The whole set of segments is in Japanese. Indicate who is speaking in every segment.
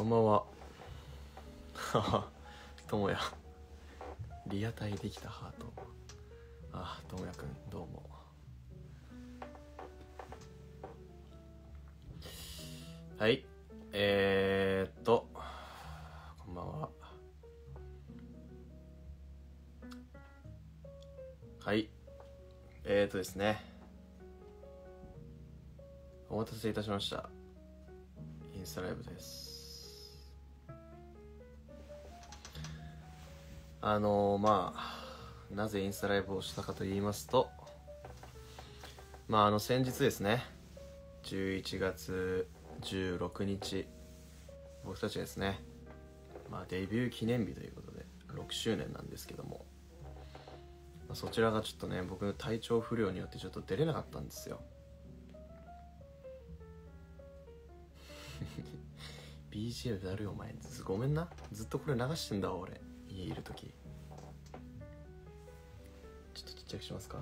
Speaker 1: こんばんは。はは、ともや。リアタイできたハート。あ、ともやくん、どうも。はい。こんばんは。はい。ですね。お待たせいたしました。インスタライブです。なぜインスタライブをしたかと言いますと、先日ですね、11月16日、僕たちですね、デビュー記念日ということで、6周年なんですけども、そちらがちょっとね、僕の体調不良によってちょっと出れなかったんですよ。BGM だるよお前、ごめんな、ずっとこれ流してんだわ俺、家いるとき。ちょっとちっちゃくしますか。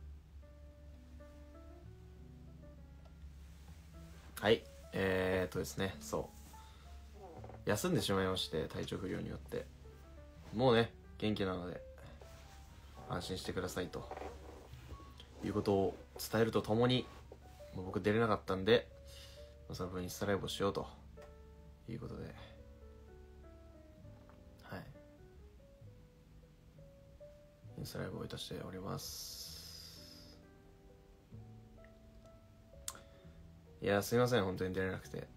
Speaker 1: はい、ですね、そう休んでしまいまして、体調不良によって。もうね、元気なので安心してくださいということを伝えるとともに、もう僕出れなかったんで、その分インスタライブをしようということで、はい、インスタライブをいたしております。いや、すいません、本当に出れなくて。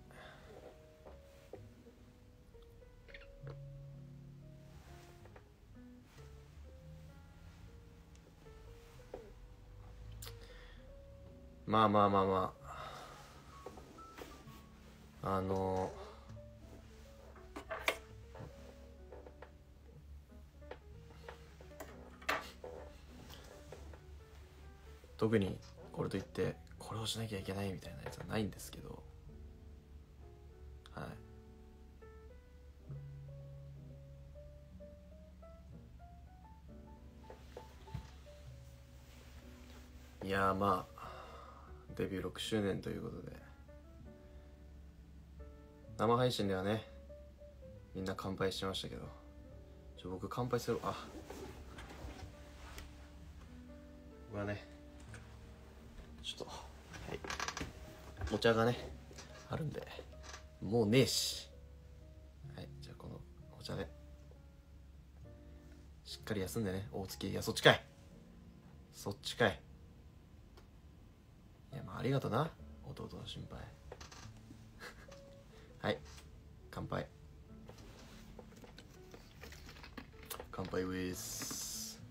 Speaker 1: 特にこれといってこれをしなきゃいけないみたいなやつはないんですけど、はい。いやー、デビュー6周年ということで、生配信ではね、みんな乾杯してましたけど、僕乾杯する、僕はね、ちょっと、はい、お茶がねあるんで、もうねえし、はい、じゃあこのお茶でしっかり休んでね。大月、いや、そっちかい、そっちかい。いや、ありがとな、弟の心配。はい、乾杯。乾杯ウィス。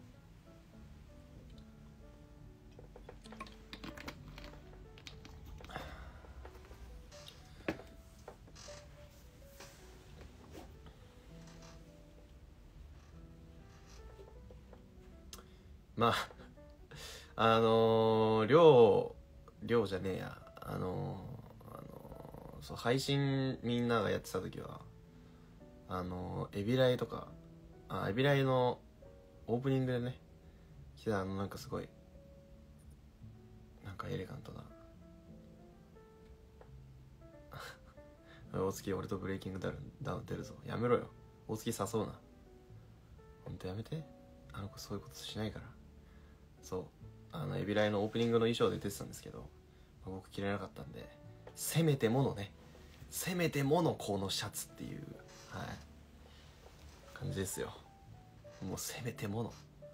Speaker 1: 量じゃねえや、そう配信みんながやってた時はエビライとか、エビライのオープニングでね来てた、なんかすごいなんかエレガントな大月、俺とブレイキングダウン出るぞ。やめろよ、大月誘うな、ほんとやめて。あの子そういうことしないから。そうエビライのオープニングの衣装で出てたんですけど、僕着れなかったんで、せめてものこのシャツっていう、はい、感じですよ。もうせめてもの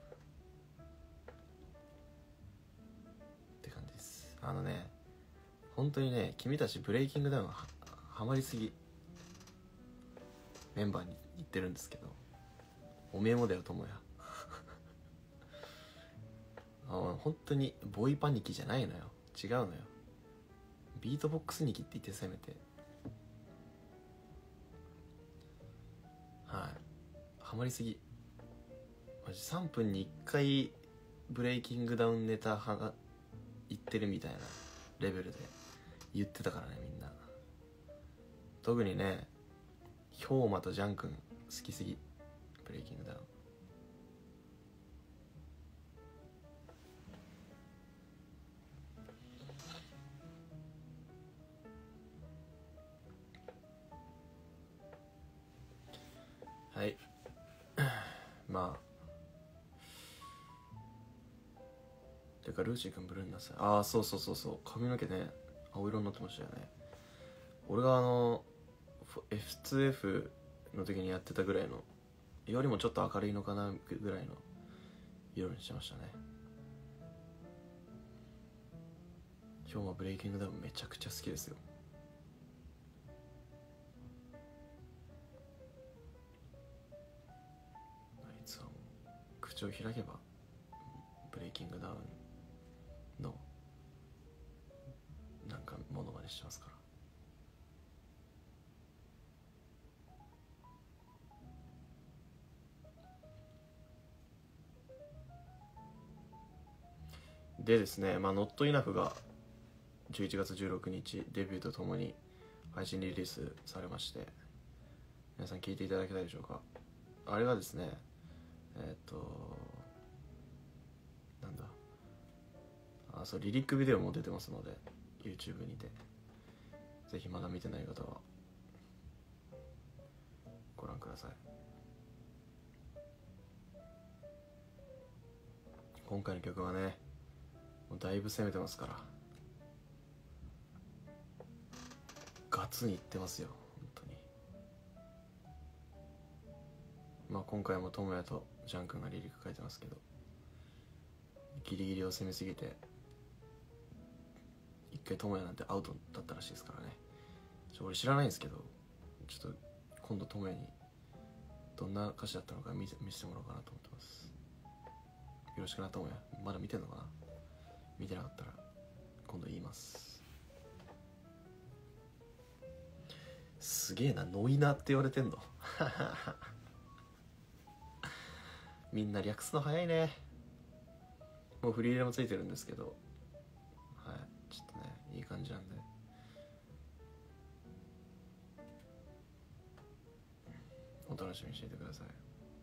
Speaker 1: って感じです。本当にね、君たちブレイキングダウンハマりすぎ、メンバーに言ってるんですけど、おめえもだよ友也。本当にボイパニキじゃないのよ、違うのよ、ビートボックスニキって言って、せめて。はい、ハマりすぎマジ。3分に1回ブレイキングダウンネタが言ってるみたいなレベルで言ってたからね、みんな。特にね、氷馬とジャン君好きすぎ、ブレイキングダウン。 まあてかルーシー君ブルーになさい。ああそうそうそうそう、髪の毛ね青色になってましたよね。俺がF2F の時にやってたぐらいのよりもちょっと明るいのかなぐらいの色にしてましたね。今日もブレイキングダウンめちゃくちゃ好きですよ。あいつはもう口を開けばブレイキングダウンのなんかモノマネしてますから。でですね、まあ、Not Enough が11月16日デビューとともに配信リリースされまして、皆さん聞いていただけたでしょうか。あれがですね、なんだ、そうリリックビデオも出てますので YouTube にて、ぜひまだ見てない方はご覧ください。今回の曲はねもうだいぶ攻めてますから、ガツにいってますよ本当に。まあ今回もトモヤとジャン君がリリック書いてますけど、ギリギリを攻めすぎて一回トモヤなんてアウトだったらしいですからね。俺知らないんですけど、ちょっと今度トモヤにどんな歌詞だったのか見せてもらおうかなと思ってます。よろしくなトモヤ。まだ見てんのかな。見てなかったら今度言います。すげえな、ノイナって言われてんのみんな略すの早いね。もうフリー入れもついてるんですけど、はい、ちょっとねいい感じなんでお楽しみにしていてください。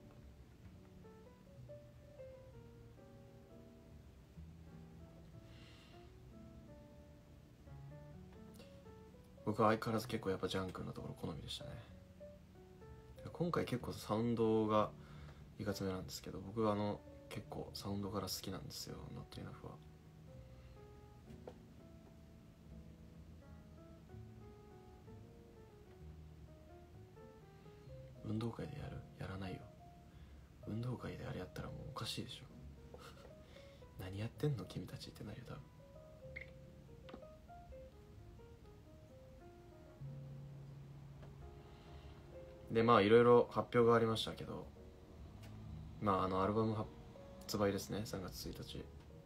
Speaker 1: 僕は相変わらず結構やっぱジャン君のところ好みでしたね。今回結構サウンドがいかつめなんですけど、僕は結構サウンドから好きなんですよ、Not Enoughは。運動会でやらないよ。運動会であれやったらもうおかしいでしょ何やってんの君たちってなるよ多分。でまあいろいろ発表がありましたけど、まあアルバム発売ですね、3月1日。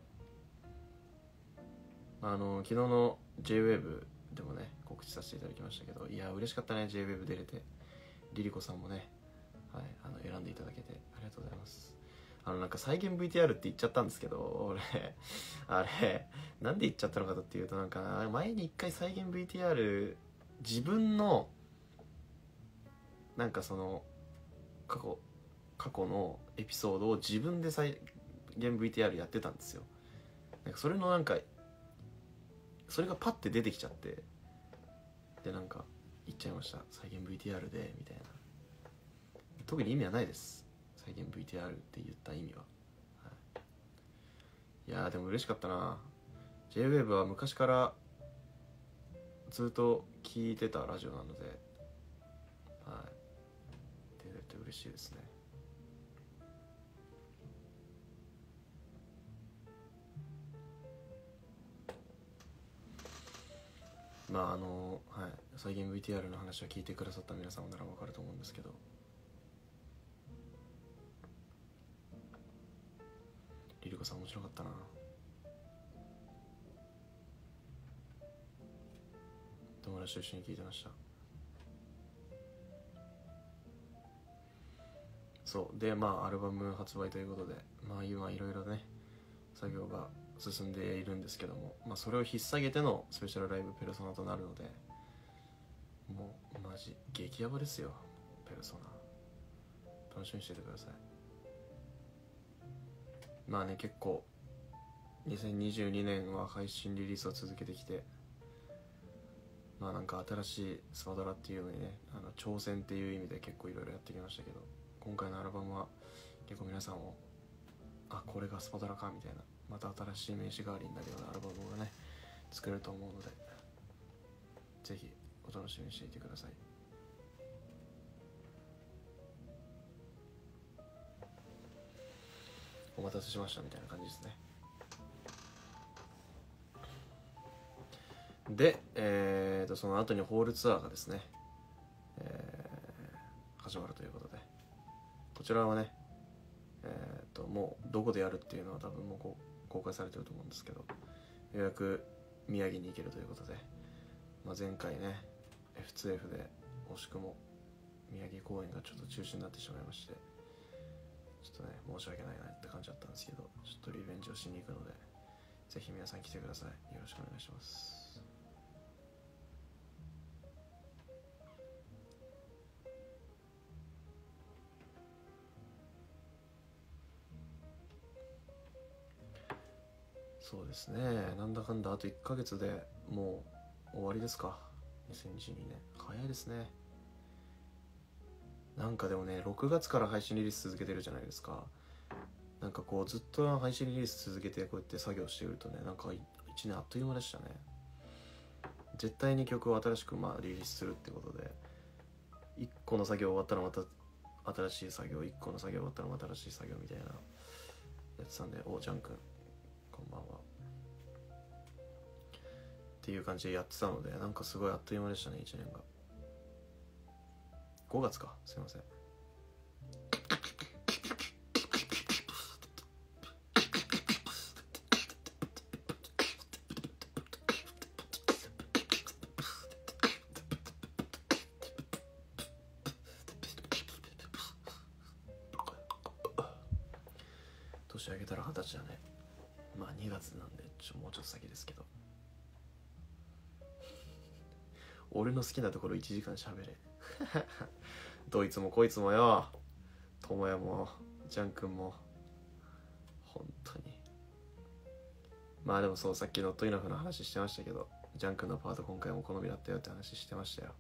Speaker 1: 昨日の JWAVE でもね告知させていただきましたけど、いや嬉しかったね JWAVE 出れて。リリコさんもね、はい、選んでいただけてありがとうございます。なんか再現 VTR って言っちゃったんですけど、俺あれなんで言っちゃったのかとっていうと、なんか前に一回再現 VTR 自分のなんかその過去のエピソードを自分で再現 VTR やってたんですよ。なんかそれのなんかそれがパッて出てきちゃって、でなんか言っちゃいました、再現 VTR でみたいな。特に意味はないです、再現 VTR って言った意味は、はい、いやでも嬉しかったな。 JWAVE は昔からずっと聞いてたラジオなので、はい、出れて嬉しいですね。まあはい、再現 VTR の話を聞いてくださった皆さんなら分かると思うんですけど、リリコさん面白かったな。友達と一緒に聞いてました。そうでまあアルバム発売ということで、まあ今いろいろね作業が進んでいるんですけども、まあそれを引っ提げてのスペシャルライブペルソナとなるので、もうマジ激ヤバですよペルソナ。楽しみにしててください。まあね結構2022年は配信リリースを続けてきて、まあなんか新しいスパドラっていうのにね挑戦っていう意味で結構いろいろやってきましたけど、今回のアルバムは結構皆さんもこれがスパドラかみたいな、また新しい名刺代わりになるようなアルバムがね作れると思うので、ぜひお楽しみにしていてください。お待たせしましたみたいな感じですね。で、その後にホールツアーがですね、始まるということで、こちらはね、もうどこでやるっていうのは多分もう公開されてると思うんですけど、ようやく宮城に行けるということで、前回ね F2F で惜しくも宮城公演がちょっと中止になってしまいまして、ちょっとね申し訳ないなって感じだったんですけど、ちょっとリベンジをしに行くので、ぜひ皆さん来てください。よろしくお願いします。そうですね、なんだかんだあと1ヶ月でもう終わりですか。2022年早いですね。なんかでもね、6月から配信リリース続けてるじゃないですか。なんかこうずっと配信リリース続けてこうやって作業してるとね、なんか1年あっという間でしたね。絶対に曲を新しくリリースするってことで、1個の作業終わったらまた新しい作業、1個の作業終わったらまた新しい作業みたいなやってたんで、ジャン君こんばんはっていう感じでやってたので、なんかすごいあっという間でしたね、1年が。5月か、すいません。年明けたら20歳だね。2月なんでもうちょっと先ですけど、俺の好きなところ1時間喋れどいつもこいつもよ、ともやもジャン君も本当に。でもそう、さっきノットイナフの話してましたけど、ジャン君のパート今回も好みだったよって話してましたよ。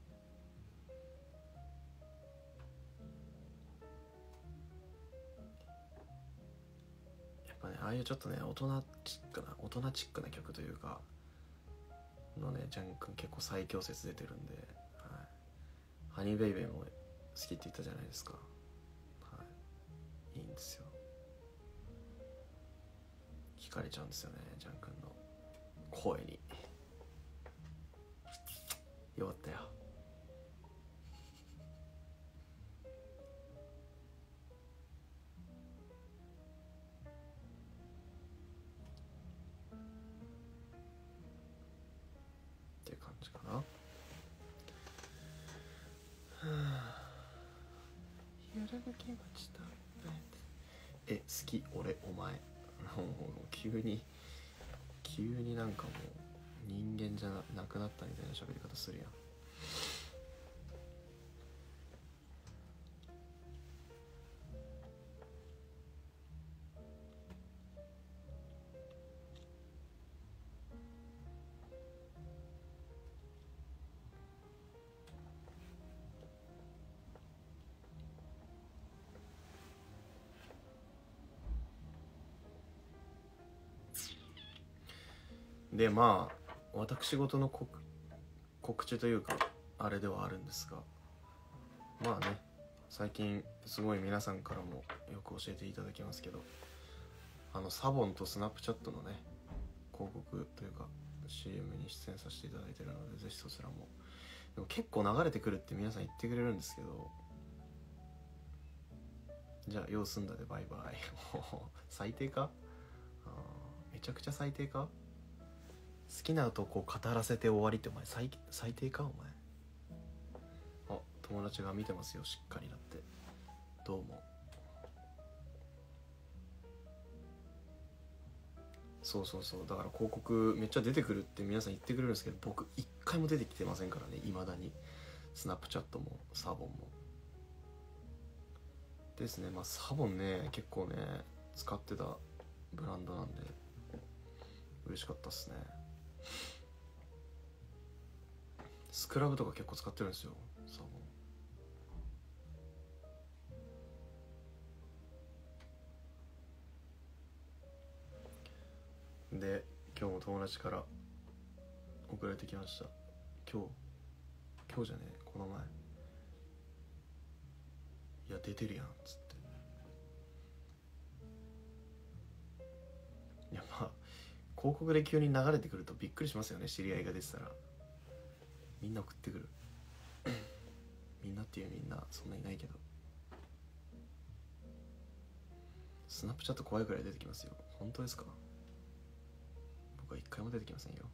Speaker 1: やっぱね、ああいうちょっとね大人チックな曲というかのね、ジャン君結構最強説出てるんで、ハニーベイベーも好きって言ったじゃないですか。いいんですよ。惹かれちゃうんですよね、ジャン君の声に。よかったよ。っていう感じかな。好き俺お前急になんかもう人間じゃなくなったみたいな喋り方するやん。で私事の告知というかあれではあるんですが、最近すごい皆さんからもよく教えていただきますけど、サボンとスナップチャットのね広告というか CM に出演させていただいてるので、ぜひそちらも。でも結構流れてくるって皆さん言ってくれるんですけど、じゃあ用済んだでバイバイ最低か、めちゃくちゃ最低か。好きなとこ語らせて終わりってお前最低かお前。友達が見てますよ、しっかりだって。どうも。そうだから広告めっちゃ出てくるって皆さん言ってくれるんですけど、僕一回も出てきてませんからね、未だに。スナップチャットもサボンもですね。サボンね結構ね使ってたブランドなんで嬉しかったっすね。スクラブとか結構使ってるんですよ、サボン。 で今日も友達から送られてきました。今日じゃねえ、この前、いや出てるやんっつって。いやまあ広告で急に流れてくるとびっくりしますよね。知り合いが出てたらみんな送ってくるみんなっていうみんなそんなにいないけど、スナップチャット怖いくらい出てきますよ。本当ですか？僕は一回も出てきませんよ。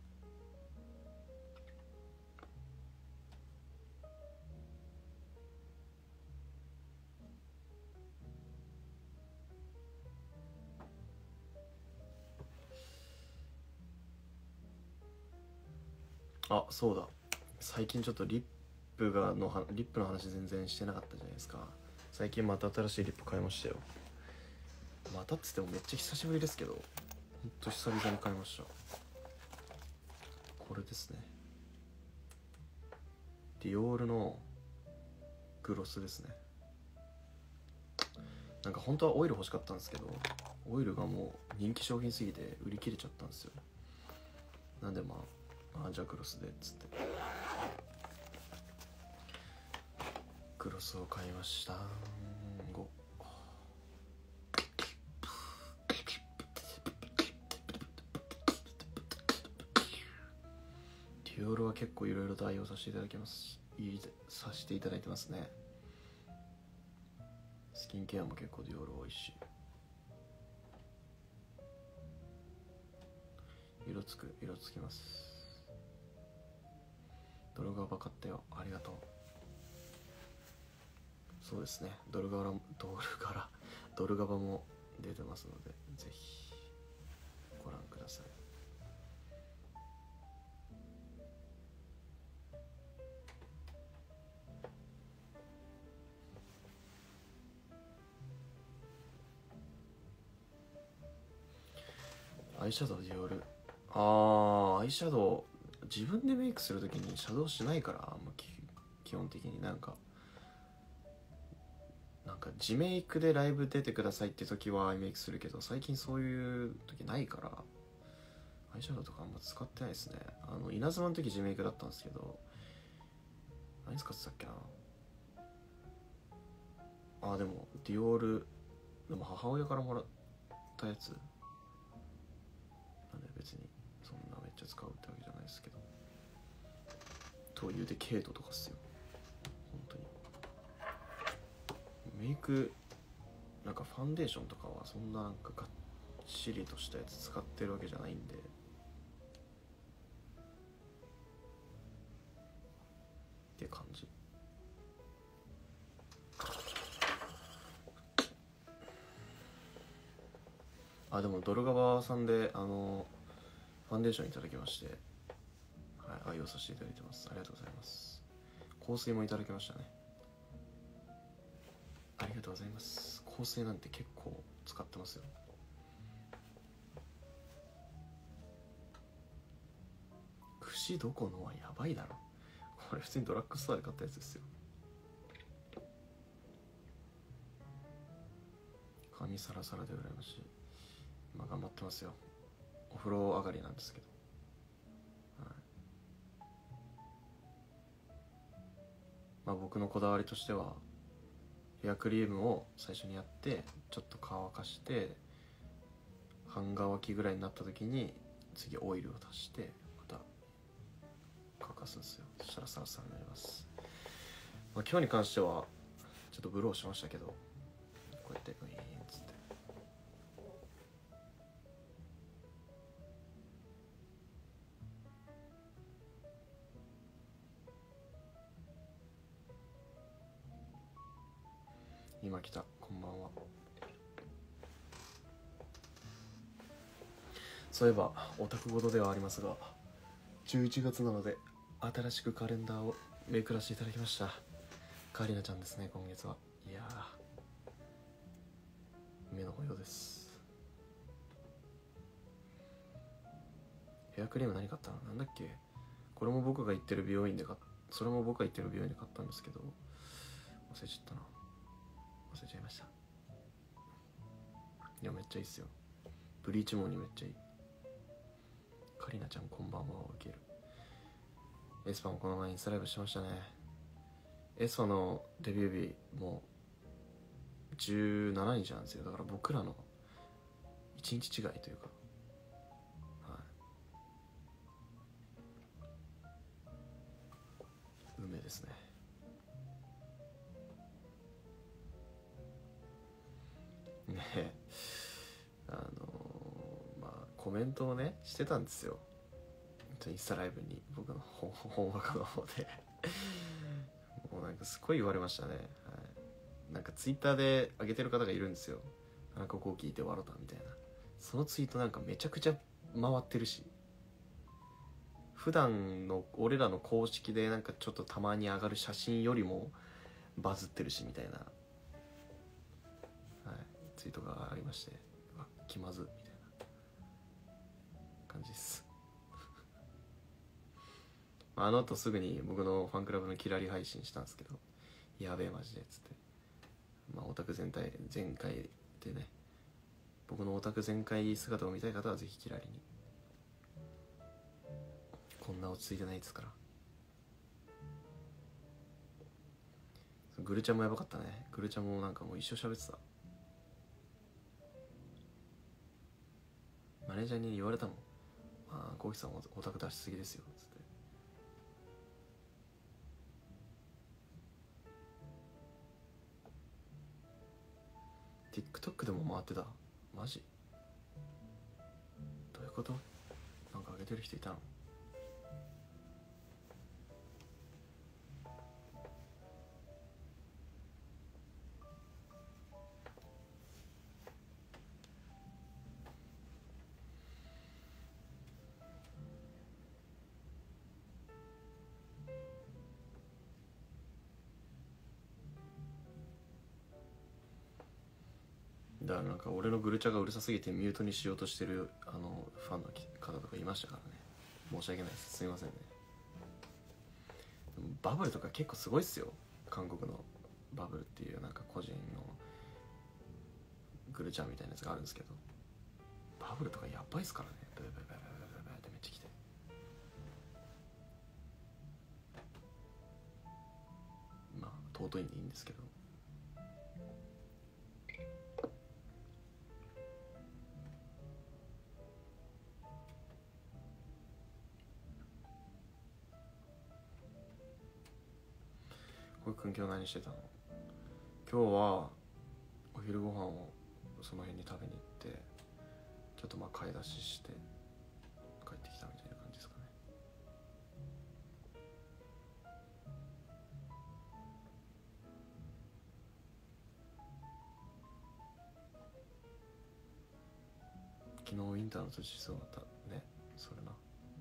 Speaker 1: あ、そうだ、最近ちょっとリップの話全然してなかったじゃないですか。最近また新しいリップ買いましたよ。またっつってもめっちゃ久しぶりですけど、ほんと久々に買いました。これですね、ディオールのグロスですね。なんか本当はオイル欲しかったんですけど、オイルがもう人気商品すぎて売り切れちゃったんですよ。なんでじゃあグロスでっつってグロスを買いました。ディオールは結構いろいろと愛用させていただいてますね。スキンケアも結構ディオール多いし、色つきます。ドルガバ買ったよ、ありがとう。そうですね、ドルガバも出てますので、ぜひご覧ください。アイシャドウディオール、アイシャドウ自分でメイクするときにシャドウしないから、基本的になんか自メイクでライブ出てくださいって時はアイメイクするけど、最近そういう時ないからアイシャドウとかあんま使ってないですね。稲妻の時自メイクだったんですけど、何使ってたっけな。でもディオール、でも母親からもらったやつなんで別にそんなめっちゃ使うってわけじゃないですけど、というでケイトとかっすよ。本当にメイクなんかファンデーションとかはそんななんかがっしりとしたやつ使ってるわけじゃないんで、って感じ。でもドルガバさんでファンデーションいただきまして、はい、愛用させていただいてます。ありがとうございます。香水もいただきましたね。ありがとうございます。香水なんて結構使ってますよ。串どこのはやばいだろ、これ普通にドラッグストアで買ったやつですよ。髪サラサラで羨ましい。今頑張ってますよ。お風呂上がりなんですけど、僕のこだわりとしてはヘアクリームを最初にやってちょっと乾かして半乾きぐらいになった時に次オイルを足してまた乾かすんですよ。そしたらサラサラになります。今日に関してはちょっとブローしましたけど、こうやってウィーンっつって今来た、こんばんは。そういえばオタクごとではありますが、11月なので新しくカレンダーをめくらせていただきました。カリナちゃんですね、今月は。いやー、目の保養です。ヘアクリーム何買ったの、なんだっけ、これも僕が行ってる美容院でそれも僕が行ってる美容院で買ったんですけど忘れちゃったな。忘れちゃいました。いやめっちゃいいっすよ。ブリーチモーにめっちゃいい。 カリナちゃんこんばんは。受ける。エスパもこの前インスタライブしましたね。エスパのデビュー日もう17日なんですよ。だから僕らの1日違いというか、はい、運命ですね。ねえ、まあコメントをねしてたんですよ、インスタライブに、僕の本枠の方でもうなんかすごい言われましたね、はい、なんかツイッターで上げてる方がいるんですよ。なんかこう聞いて笑ったみたいな、そのツイートなんかめちゃくちゃ回ってるし、普段の俺らの公式でなんかちょっとたまに上がる写真よりもバズってるしみたいな、はい、ツイートがありまして、気まずみたいな感じですあの後すぐに僕のファンクラブのキラリ配信したんですけど、やべえマジでっつって、まあオタク全開でね、僕のオタク全開姿を見たい方はぜひキラリに。こんな落ち着いてないですから。グルちゃんもやばかったね。グルちゃんもなんかもう一生喋ってた。マネージャーに言われたもん、ああコウキさんオタク出しすぎですよつって。TikTok でも回ってた。マジどういうこと？なんか上げてる人いたの？だからなんか俺のグルチャがうるさすぎてミュートにしようとしてるファンの方とかいましたからね。申し訳ないです、すみませんね。バブルとか結構すごいっすよ。韓国のバブルっていうなんか個人のグルチャみたいなやつがあるんですけど、バブルとかやばいっすからね。ブーブーブーブーブーブーってめっちゃ来て、まあ尊いんでいいんですけど、小池君今日何してたの？今日はお昼ご飯をその辺に食べに行って、ちょっとまあ買い出しして帰ってきたみたいな感じですかね。昨日ウィンターの年そうだったね。それな。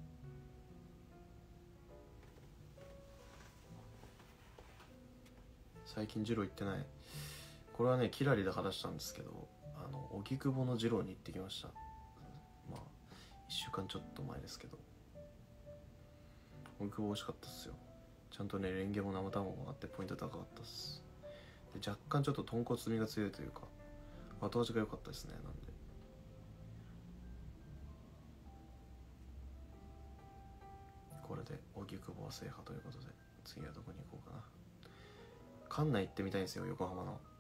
Speaker 1: 最近ジロー行ってない。これはねキラリで話したんですけど、荻窪のジローに行ってきました。まあ1週間ちょっと前ですけど、荻窪美味しかったっすよ。ちゃんとねレンゲも生卵もあってポイント高かったっす。で若干ちょっと豚骨味が強いというか後味が良かったですね。なんでこれで荻窪は制覇ということで、次はどこに行こうかな。館内行ってみたいんですよ、横浜の。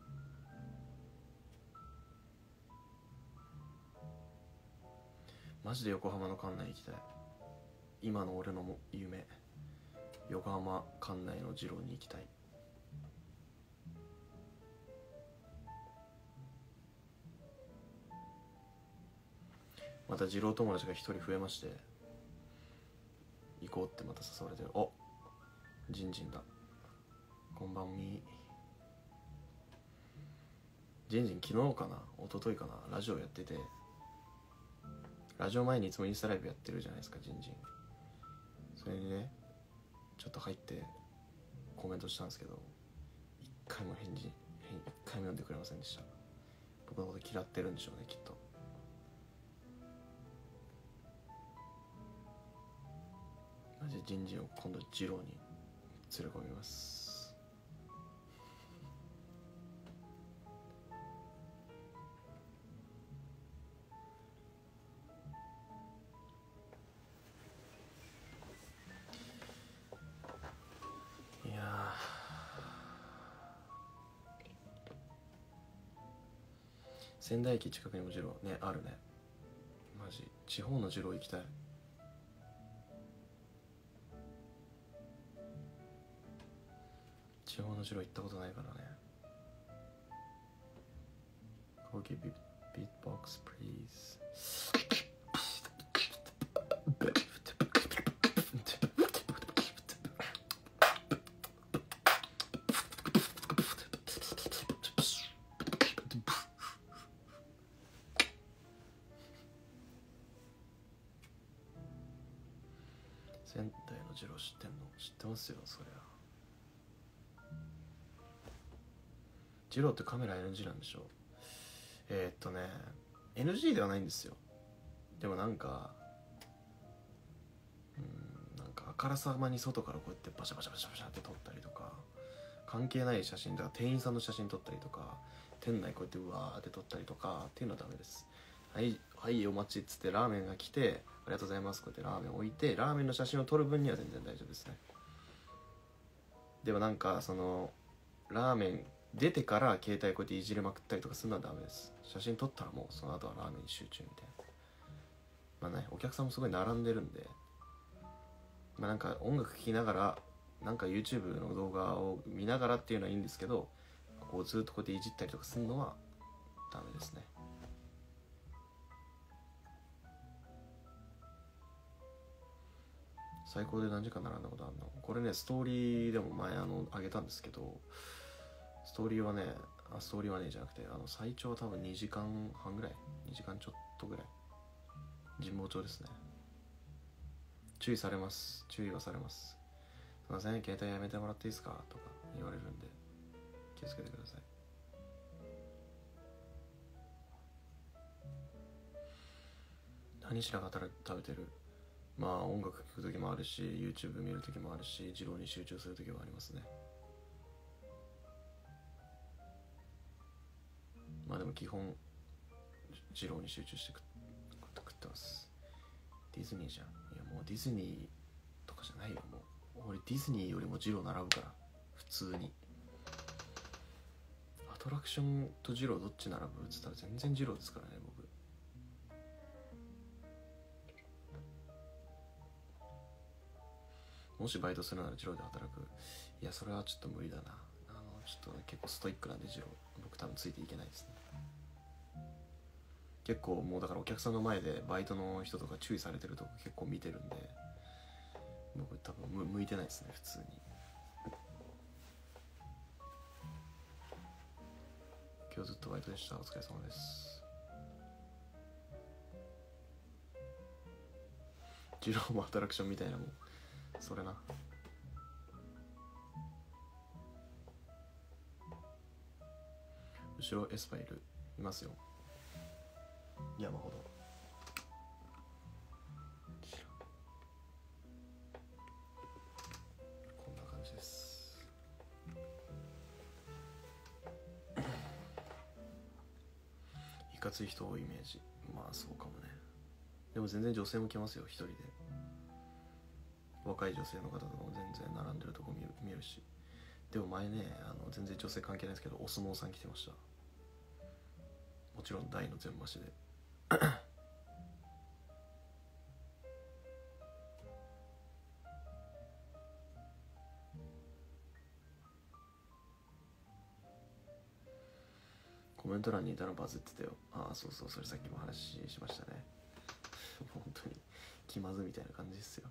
Speaker 1: マジで横浜の館内行きたい。今の俺の夢、横浜館内の二郎に行きたい。また二郎友達が一人増えまして、行こうってまた誘われてる。お、ジンジンだ。こんばんみ。ジンジン昨日かな一昨日かなラジオやってて、ラジオ前にいつもインスタライブやってるじゃないですかジンジン。それにねちょっと入ってコメントしたんですけど、一回も一回も読んでくれませんでした。僕のこと嫌ってるんでしょうねきっと。マジでジンジンを今度ジローに連れ込みます。 仙台駅近くにも二郎ねあるね。マジ地方の二郎行きたい。地方の二郎行ったことないからね。Okay, beatbox please. 仙台の二郎知ってんの？知ってますよそりゃ。二郎ってカメラ NG なんでしょ？NG ではないんですよ。でもなんかあからさまに外からこうやってバシャバシャバシャバシャって撮ったりとか、関係ない写真だから店員さんの写真撮ったりとか、店内こうやってうわーって撮ったりとかっていうのはダメです。はいはいお待ちっつってラーメンが来てありがとうございますこうやってラーメン置いてラーメンの写真を撮る分には全然大丈夫ですね。でもなんかそのラーメン出てから携帯こうやっていじれまくったりとかするのはダメです。写真撮ったらもうその後はラーメンに集中みたいな。まあねお客さんもすごい並んでるんで、まあなんか音楽聴きながらなんか YouTube の動画を見ながらっていうのはいいんですけど、こうずっとこうやっていじったりとかするのはダメですね。最高で何時間並んだことあるの？これねストーリーでも前上げたんですけど、ストーリーはねじゃなくて最長は多分2時間半ぐらい、2時間ちょっとぐらい。神保町ですね。注意はされます。すいません携帯やめてもらっていいですかとか言われるんで気をつけてください。何しながら食べてる？まあ音楽聴く時もあるし YouTube 見る時もあるし二郎に集中する時もありますね。まあでも基本二郎に集中して食ってます。ディズニーじゃん。いやもうディズニーとかじゃないよ。もう俺ディズニーよりも二郎並ぶから普通に。アトラクションと二郎どっち並ぶっつったら全然二郎ですからね僕。もしバイトするなら二郎で働く。いやそれはちょっと無理だな。ちょっと、ね、結構ストイックなんで二郎僕多分ついていけないですね。結構もうだからお客さんの前でバイトの人とか注意されてるとこ結構見てるんで僕多分向いてないですね普通に。今日ずっとバイトでした。お疲れ様です。二郎もアトラクションみたいなもんそれな。後ろエスパいますよ山ほど。こんな感じです。いかつい人多いイメージ。まあそうかもね。でも全然女性も来ますよ一人で。若い女性の方とかも全然並んでるとこ見るし。でも前ね全然女性関係ないですけどお相撲さん来てました。もちろん大の全増しでコメント欄にいたらバズってたよ。ああそうそうそれさっきも話しましたね本当に気まずみたいな感じですよ。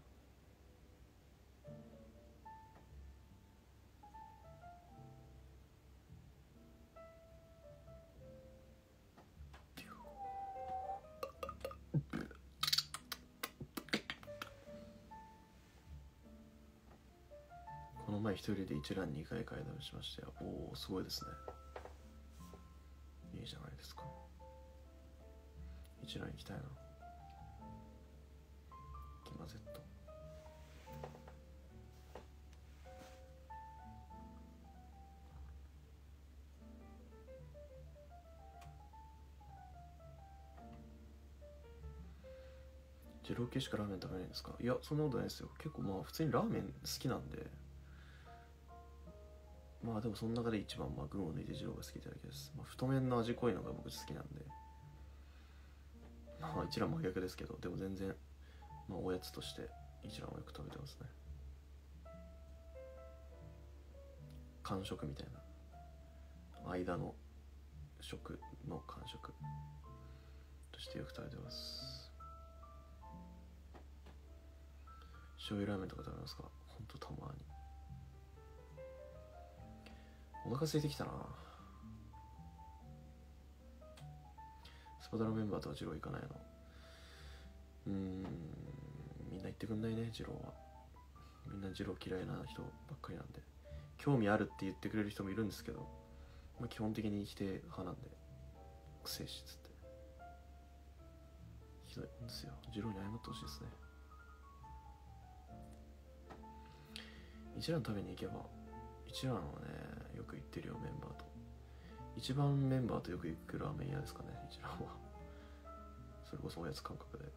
Speaker 1: この前一人で一覧2回階段しましたよ。おおすごいですね。いいじゃないですか。一覧行きたいな。キマゼット二郎系しかラーメン食べないんですか？いやそんなことないですよ。結構まあ普通にラーメン好きなんで。 まあでもその中で一番群を抜いて二郎が好きだけです。太麺の味濃いのが僕好きなんで、一蘭真逆ですけど、でも全然おやつとして一蘭をよく食べてますね。間食みたいな、間の食の間食としてよく食べてます。醤油ラーメンとか食べますか？ほんとたまに。お腹空いてきたな。スパダのメンバーとは二郎行かないの？みんな言ってくんないね、二郎は。みんな二郎嫌いな人ばっかりなんで。興味あるって言ってくれる人もいるんですけど、基本的に否定派なんで、くせえしっつって。ひどいんですよ。二郎に謝ってほしいですね。一蘭食べに行けば、一蘭はね、よく行ってるよ、メンバーと。一番メンバーとよく行くラーメン屋ですかね、一蘭は。それこそおやつ感覚で。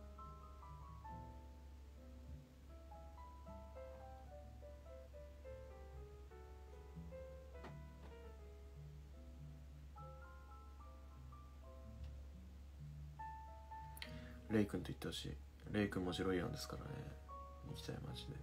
Speaker 1: レイ君と言ってほしい。レイ君も白いやんですからね。行きたい、マジで。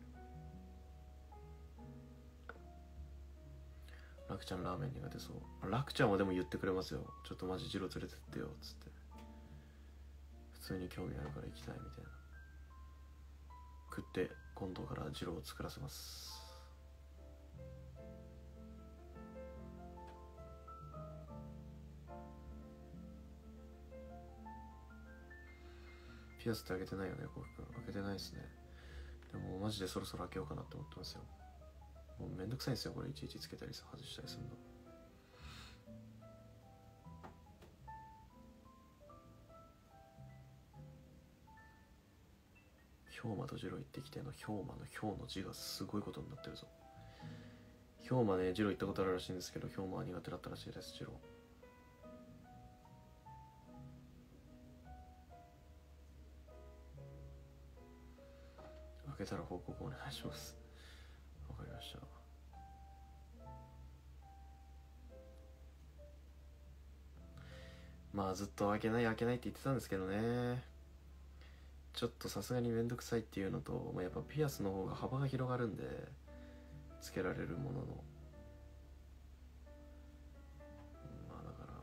Speaker 1: ラクちゃんラーメン苦手そう。ラクちゃんはでも言ってくれますよ。ちょっとマジジロ連れてってよっつって。普通に興味あるから行きたいみたいな。食って今度からジロを作らせます。ピアスって開けてないよね、コウキ君。開けてないですね。でもマジでそろそろ開けようかなって思ってますよ。もうめんどくさいんですよ、これいちいちつけたりさ、外したりするの。氷馬とジロ行ってきての氷馬の氷の字がすごいことになってるぞ。氷馬ね、ジロ行ったことあるらしいんですけど、氷馬は苦手だったらしいです、ジロ。開けたら報告お願いします。わかりました。まあずっと開けないって言ってたんですけどね。ちょっとさすがにめんどくさいっていうのと、やっぱピアスの方が幅が広がるんで、つけられるものの。だから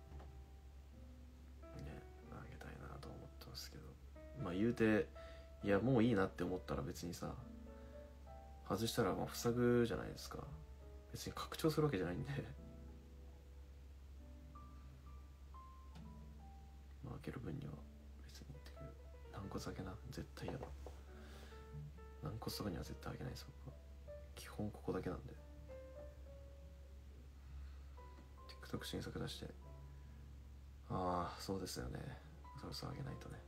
Speaker 1: ね、開けたいなと思ってますけど、言うて、いやもういいなって思ったら別にさ、外したら塞ぐじゃないですか。別に拡張するわけじゃないんで開ける分には別にっていう。軟骨開けな、絶対嫌だ。軟骨とかには絶対開けないです、僕は。基本ここだけなんで。 TikTok 新作出して、ああそうですよね、そろそろ開けないとね。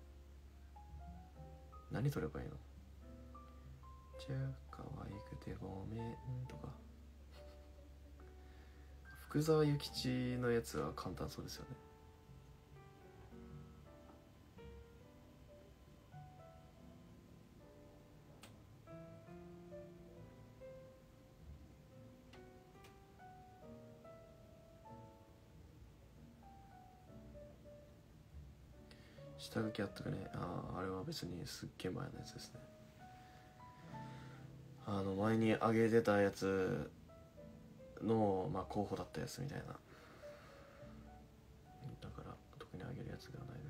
Speaker 1: 何撮ればいいの？じゃあ可愛くてごめんとか。福沢諭吉のやつは簡単そうですよね。下書きあったかね。あれは別にすっげえ前のやつですね。前に上げてたやつの候補だったやつみたいな。だから特に上げるやつではないです。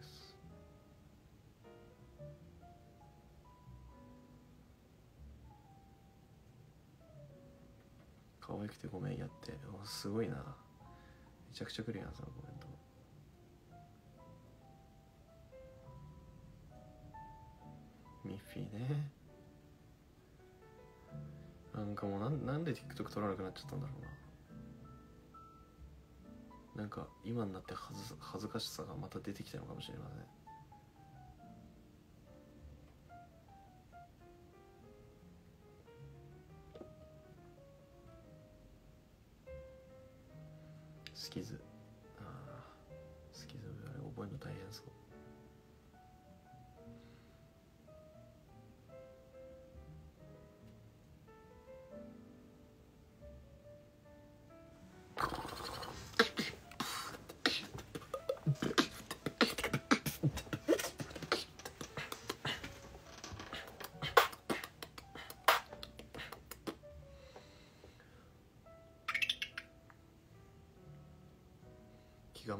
Speaker 1: 可愛くてごめんやって、すごいな。めちゃくちゃくるやん、そのコメント。ミッフィーね。なんかもうなんで TikTok 撮らなくなっちゃったんだろうな。なんか今になって恥ずかしさがまた出てきたのかもしれません。スキズ、スキズあれ覚えるの大変そう。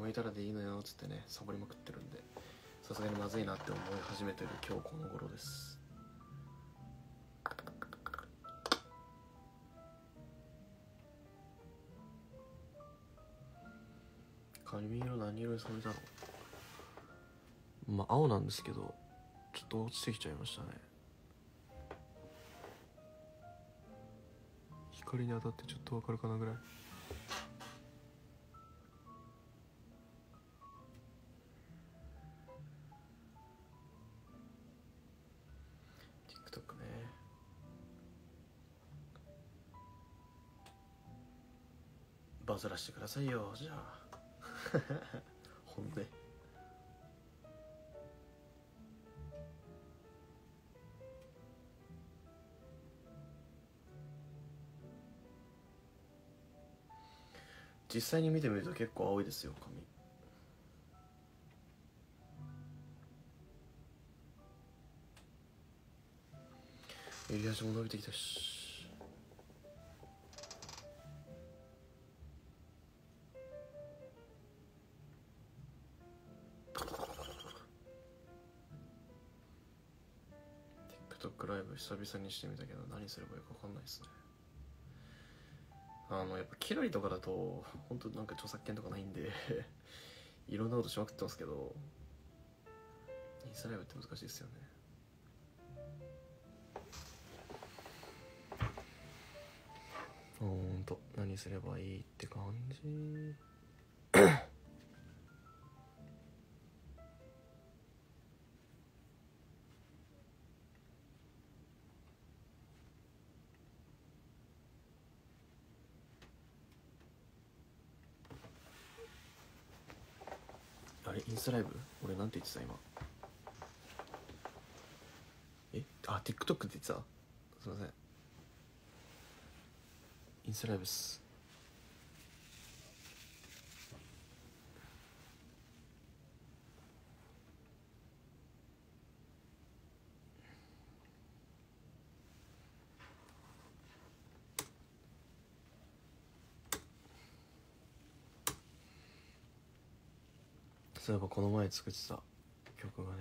Speaker 1: 巻いたらでいいのよっつってねサボりまくってるんで、さすがにまずいなって思い始めてる今日この頃です。髪色何色に染めたの？まあ青なんですけどちょっと落ちてきちゃいましたね。光に当たってちょっとわかるかなぐらい。TikTok ね。バズらしてくださいよじゃあほんで実際に見てみると結構青いですよ髪。襟足も伸びてきたし、TikTok ライブ久々にしてみたけど何すればいいか分かんないですね。やっぱキラリとかだと本当なんか著作権とかないんでいろんなことしまくってますけど、インスタライブって難しいですよね。ほんと何すればいいって感じあれインスタライブ俺なんて言ってた今。TikTok って言ってた、すいません。インスタライブっす。そういえばこの前作ってた曲がね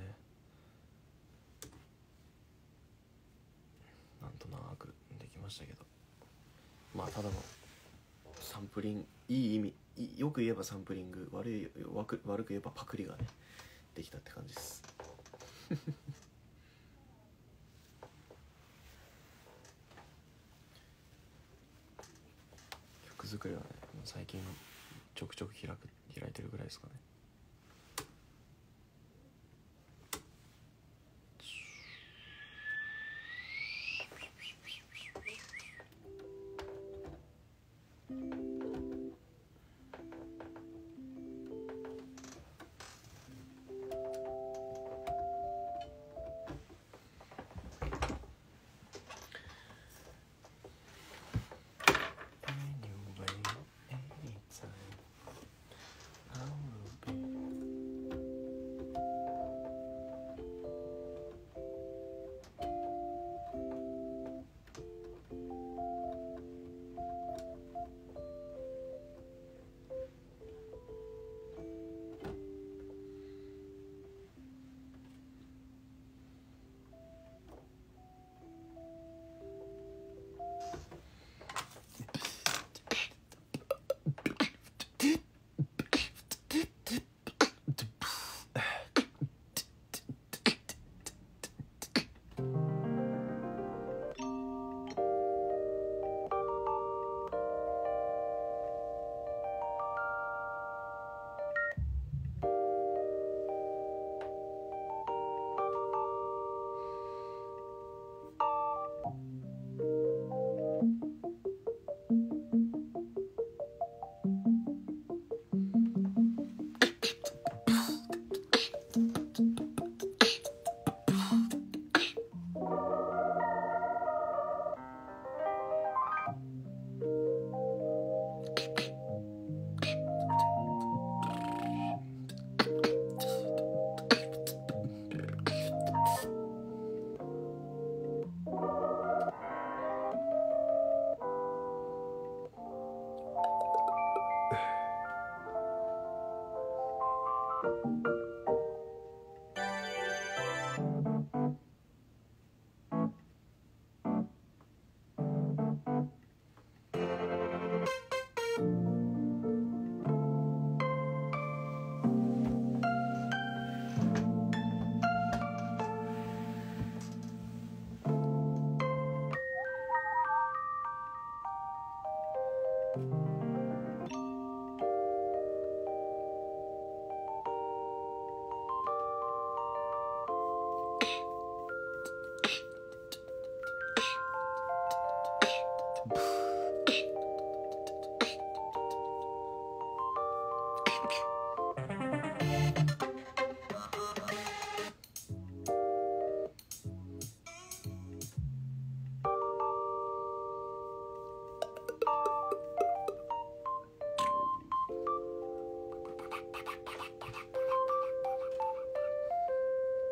Speaker 1: なんとなくできましたけど、まあただのサンプリング、いい意味よく言えばサンプリング、悪く言えばパクリがねできたって感じです曲作りはね最近ちょくちょく開いてるぐらいですかね。Anyway, anytime I will be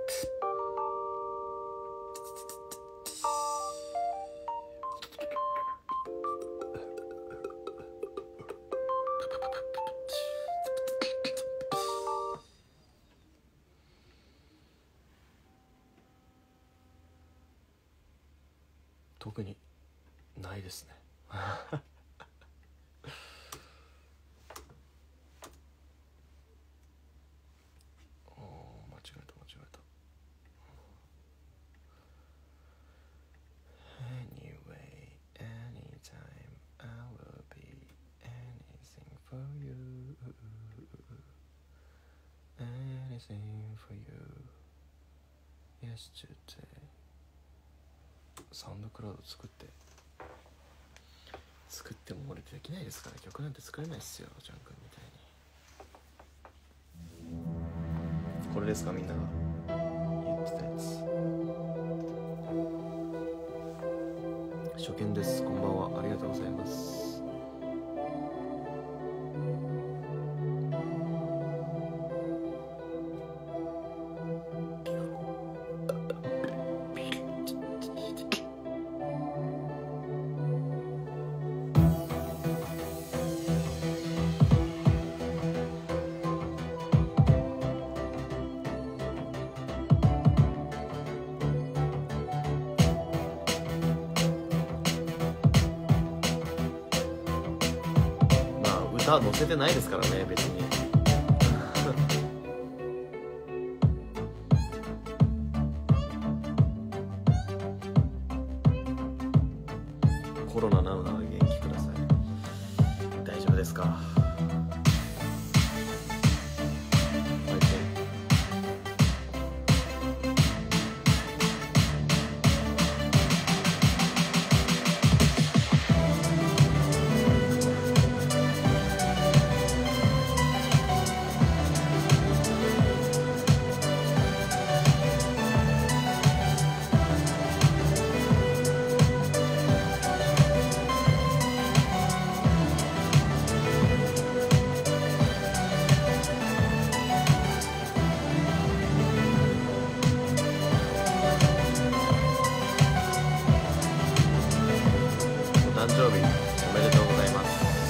Speaker 1: 特にないですねおー、間違えた。Anyway, anytime I will be anything for you, anything for you yesterday。サウンドクラウド作っても俺できないですから、曲なんて作れないっすよ、ジャン君みたいに。これですか、みんなが言ってたやつ。初見です、こんばんは、ありがとうございます。歌載せてないですからね、別にコロナなのなら元気ください。大丈夫ですか。誕生日おめでとうございます。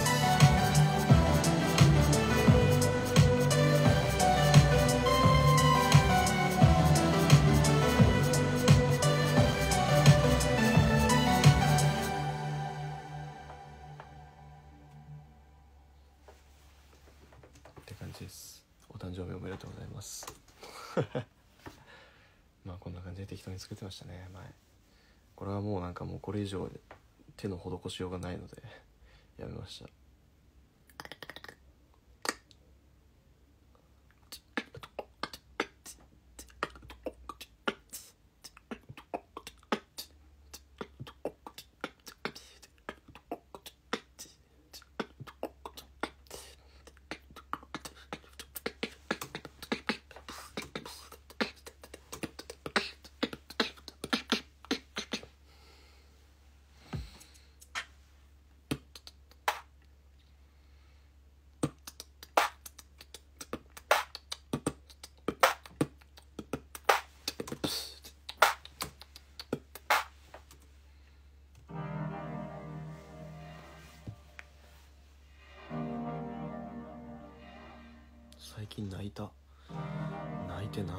Speaker 1: って感じです。お誕生日おめでとうございますまあこんな感じで適当に作ってましたね、前。これはもうなんかもうこれ以上手の施しようがないのでやめました。最近泣いてない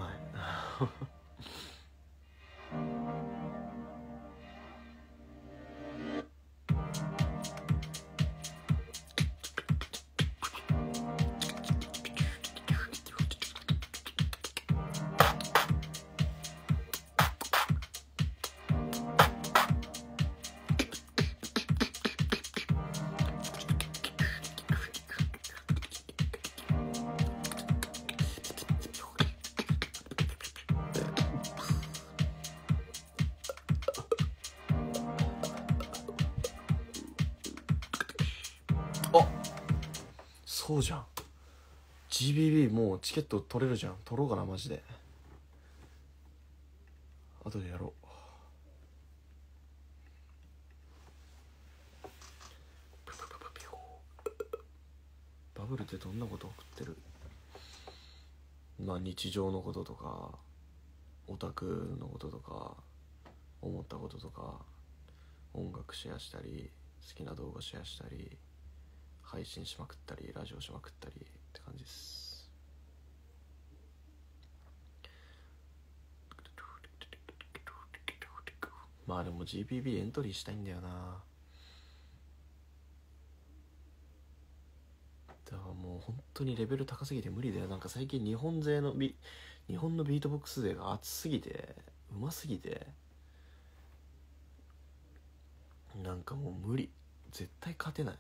Speaker 1: そうじゃん、 GBB もうチケット取れるじゃん。取ろうかな、マジで。後でやろう。バブルってどんなこと送ってる？まあ日常のこととか、 オタクのこととか思ったこととか音楽シェアしたり好きな動画シェアしたり配信しまくったりラジオしまくったりって感じです。まあでも GPB エントリーしたいんだよな。だからもう本当にレベル高すぎて無理だよ。なんか最近日本のビートボックス勢が熱すぎてうますぎてなんかもう無理、絶対勝てない。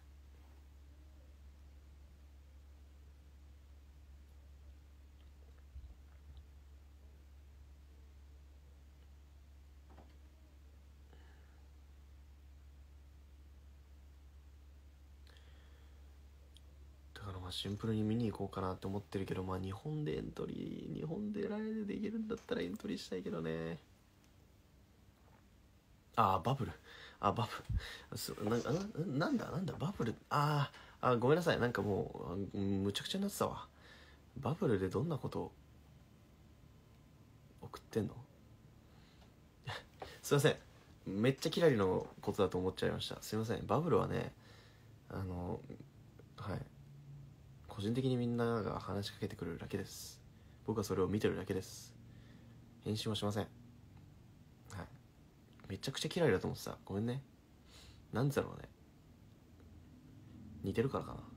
Speaker 1: だからまあシンプルに見に行こうかなって思ってるけど、まあ日本でライブできるんだったらエントリーしたいけどね。バブルなんだバブル、ごめんなさい、なんかもうむちゃくちゃになってたわ。バブルでどんなこと送ってんのすいません、めっちゃキラリのことだと思っちゃいました。すいません。バブルはね、はい、個人的にみんなが話しかけてくれるだけです。僕はそれを見てるだけです。返信はしません。はい、めちゃくちゃキラリだと思ってた。ごめんね。なんだろうね、似てるからかな。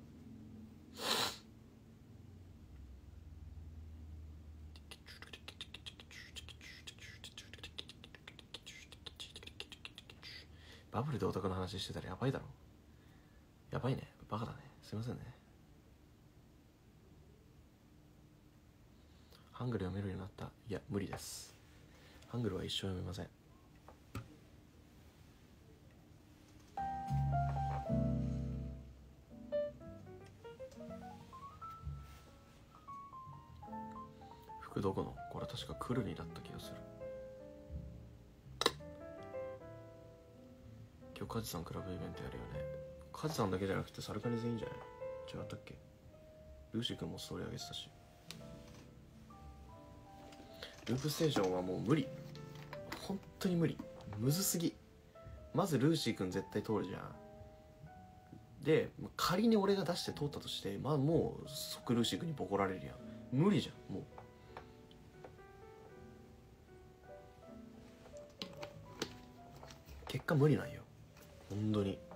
Speaker 1: バブルでオタクの話してたらやばいだろ。やばいね、バカだね、すいませんね。ハングル読めるようになった？いや無理です。ハングルは一生読めません。服どこの？これ確かクルにだった気がする。今日カジさんクラブイベントやるよね。カジさんだけじゃなくてサルカニ全員じゃない？違ったっけ？ルーシー君もストーリー上げてたし。ループステーションはもう無理、本当に無理、むずすぎ。まずルーシー君絶対通るじゃん。で仮に俺が出して通ったとして、まあもう即ルーシー君にボコられるやん。無理じゃんもう。結果無理なんよ本当に。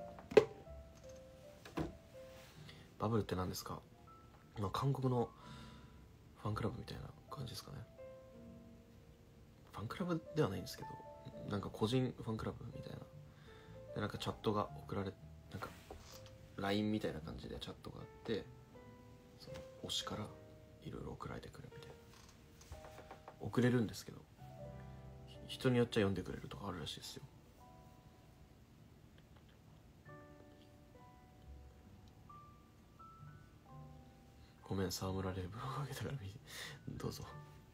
Speaker 1: バブルって何ですか？まあ韓国のファンクラブみたいな感じですかね。ファンクラブではないんですけど、なんか個人ファンクラブみたいなで、なんかチャットが送られ、なんか LINE みたいな感じでチャットがあって、その推しからいろいろ送られてくるみたいな。送れるんですけど人によっちゃ読んでくれるとかあるらしいですよ。ごめん、沢村レイブログあげたからどうぞ。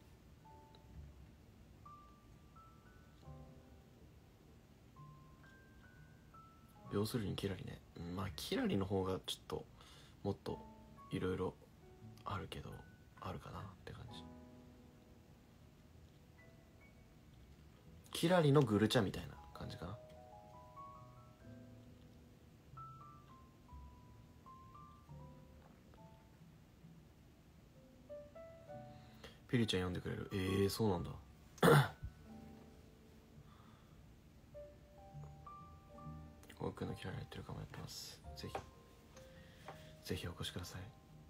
Speaker 1: 要するにキラリね。まあキラリの方がちょっともっといろいろあるけど、あるかなって感じ。キラリのグルチャみたいな感じかな。ピリちゃん読んでくれる？そうなんだ。僕のキラリやってるかもやってます。ぜひお越しください。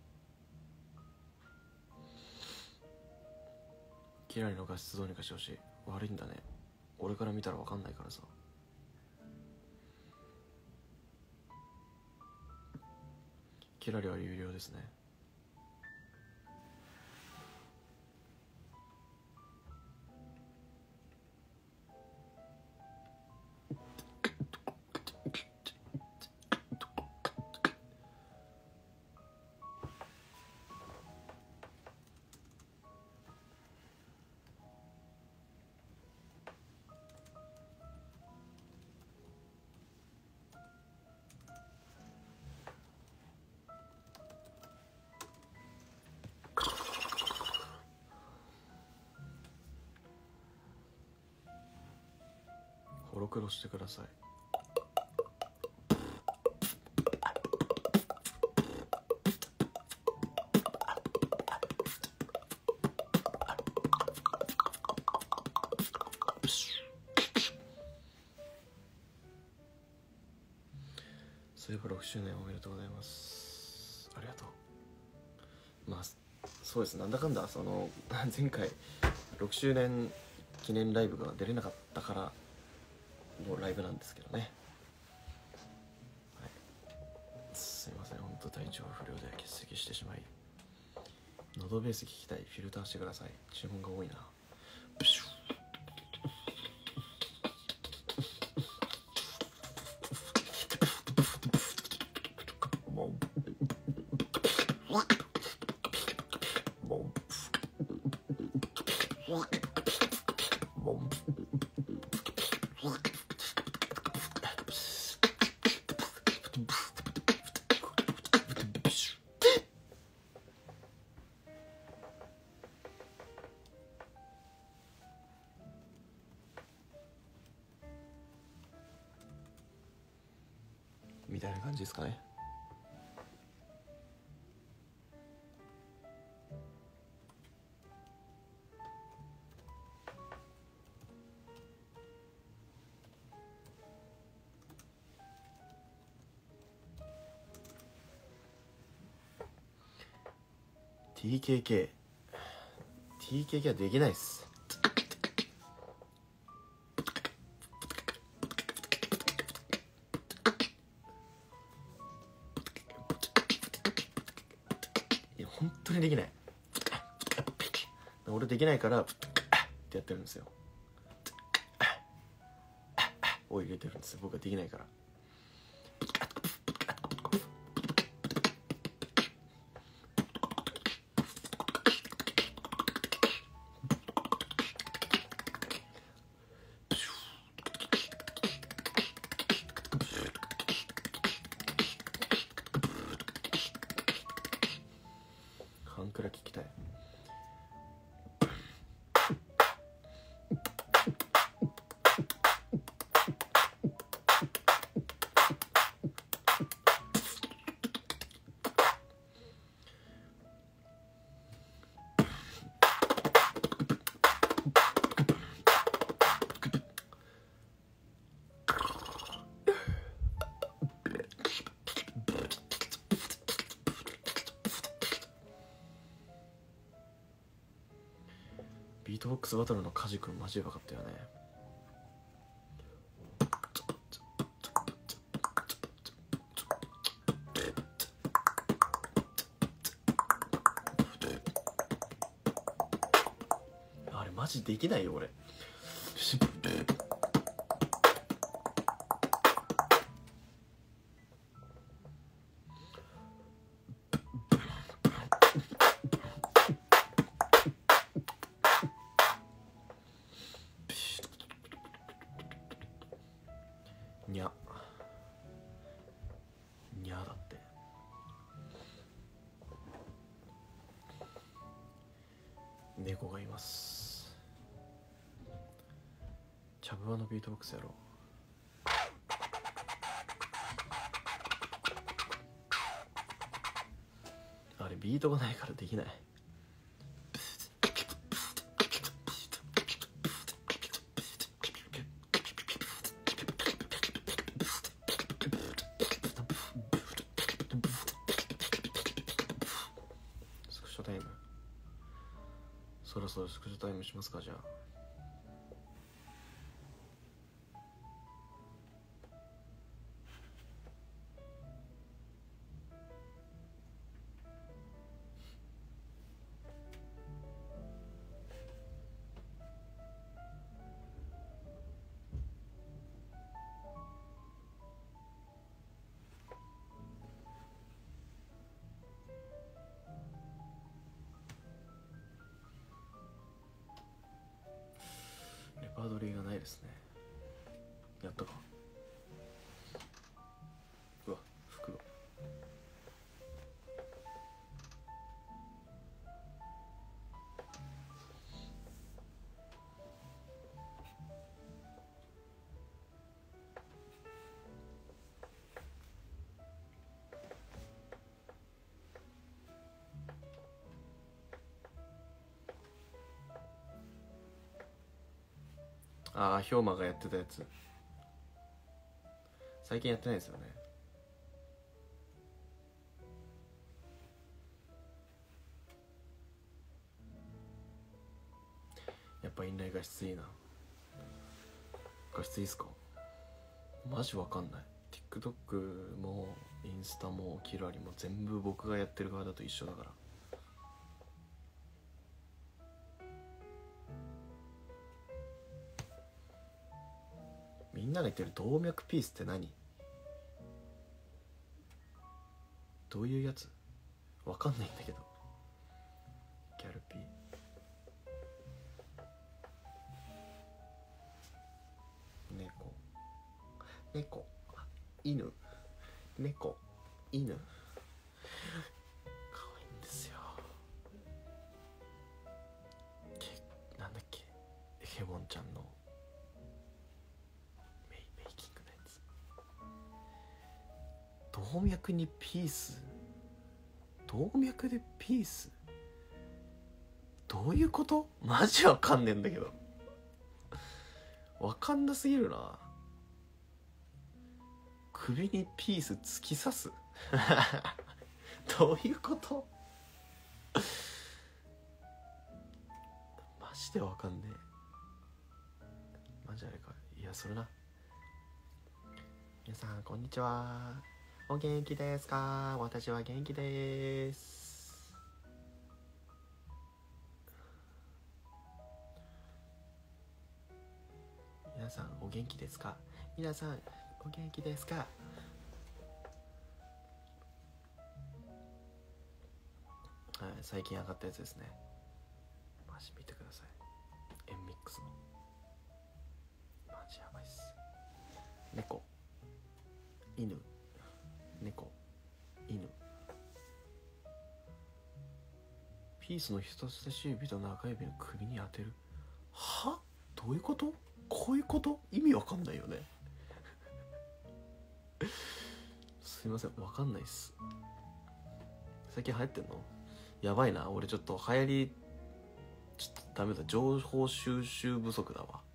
Speaker 1: キラリの画質どうにかしてほしい。悪いんだね、俺から見たら分かんないからさ。キラリは有料ですね。 ボロクロしてください。そういえば6周年おめでとうございます。ありがとう。まあそうです、なんだかんだその前回6周年記念ライブが出れなかったからのライブなんですけどね、はい、すいません、本当体調不良で欠席してしまい。喉ベース聞きたい、フィルターしてください。注文が多いな。みたいな感じですかね。TKK はできないっす。いや本当にできない。俺できないからってやってるんですよ。を入れてるんですよ、僕はできないから。ハンクラ聞きたい。ビートボックスバトルのカジ君マジで分かったよね。あれマジできないよ俺。にゃにゃだって。猫がいます。チャブワのビートボックスやろう。あれビートがないからできない。スクショタイム、そろそろスクショタイムしますか。じゃあレパートリーがないですね。やったか。うわ服がああ、氷馬がやってたやつ最近やってないですよね。やっぱインライ画質いいな。画質いいっすか？マジわかんない。 TikTok もインスタもキラリも全部僕がやってる側だと一緒だから。みんなが言ってる動脈ピースって何？どういうやつ？わかんないんだけど。ギャルピー猫犬猫犬可愛いんですよ。なんだっけ、ヘボンちゃんのメイキングのやつ。動脈にピース？動脈でピース？どういうこと？マジわかんねえんだけど。わかんなすぎるな。首にピース突き刺すどういうこと？マジでわかんねえ。マジあれか。いや、それな。皆さんこんにちは、お元気ですか？私は元気です。皆さんお元気ですか？皆さんお元気ですか？はい、最近上がったやつですね。マジ見てください。エンミックスのマジやばいっす。猫犬猫犬ピースの人差し指と中指の首に当てる。は？どういうこと？こういうこと？意味わかんないよねすいません、わかんないっす。最近流行ってんの？やばいな、俺ちょっと流行りちょっとダメだ、情報収集不足だわ。はい、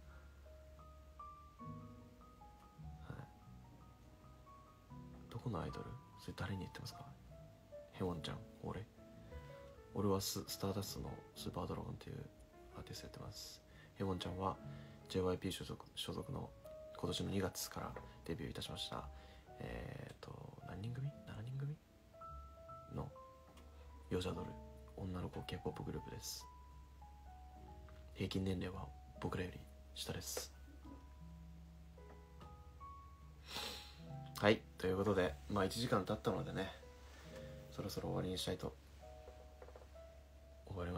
Speaker 1: どこのアイドル？それ誰に言ってますか？ヘウォンちゃん。俺はスターダストのスーパードラゴンっていうアーティストやってます。ヘウォンちゃんは JYP 所属の今年の2月からデビューいたしました。何人組？ 7 人組のヨジャドル、女の子 K-POP グループです。平均年齢は僕らより下です。はい、ということで1時間経ったのでね、そろそろ終わりにしたいと思います。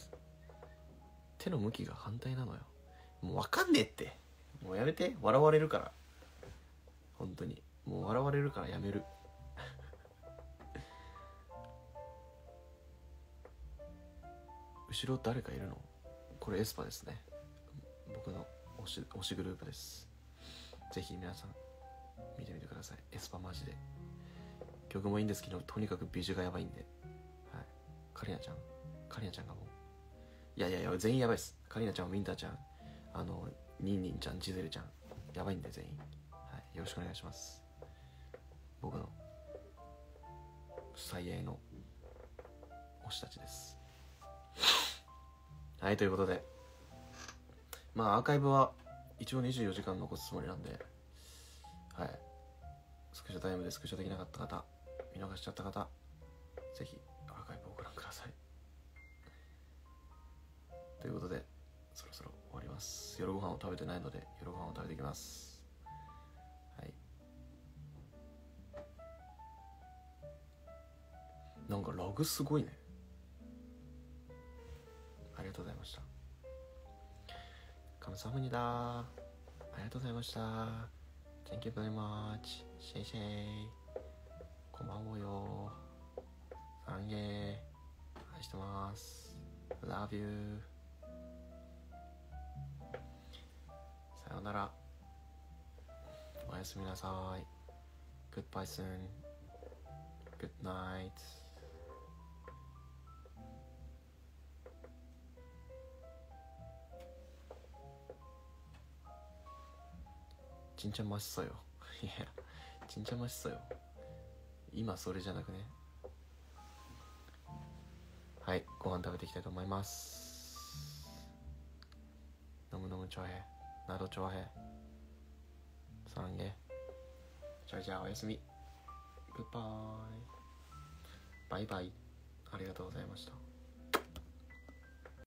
Speaker 1: 手の向きが反対なのよ。もう分かんねえって。もうやめて、笑われるから。本当にもう笑われるからやめる後ろ誰かいるの？これエスパですね。僕の推しグループです。ぜひ皆さん見てみてください。エスパマジで。曲もいいんですけど、とにかくビジュがやばいんで、はい、カリナちゃんがもう、いや全員やばいです。カリナちゃん、ウィンターちゃん、ニンニンちゃん、ジゼルちゃん、やばいんで全員、はい、よろしくお願いします。僕の最愛の推したちです。はい、ということでアーカイブは一応24時間残すつもりなんで、はい、スクショタイムでスクショできなかった方、見逃しちゃった方、ぜひアーカイブをご覧ください。ということでそろそろ終わります。夜ご飯を食べてないので夜ご飯を食べていきます。はい、なんかラグすごいね。ありがとうございました。カムサハムニダー、ありがとうございました。 Thank you very much。 シェイシェイ、こんばんはよ、サンゲー、愛してます。 Love you。 さようなら、おやすみなさい。 Goodbye soon。 Good night。 ちんちゃんましそよいやちんちゃんましそよ、今それじゃなくね。はい、ご飯食べていきたいと思います。飲むちょへなどちょへさんげ、じゃあおやすみ、グッバイバイバイ、ありがとうございました。